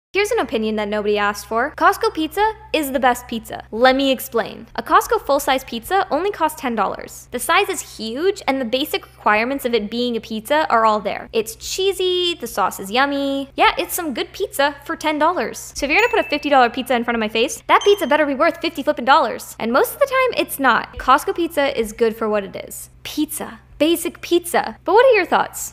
Here's an opinion that nobody asked for. Costco Pizza is the best pizza. Let me explain. A Costco full-size pizza only costs $10. The size is huge, and the basic requirements of it being a pizza are all there. It's cheesy, the sauce is yummy. Yeah, it's some good pizza for $10. So if you're gonna put a $50 pizza in front of my face, that pizza better be worth 50 flippin' dollars. And most of the time, it's not. Costco Pizza is good for what it is. Pizza. Basic pizza. But what are your thoughts?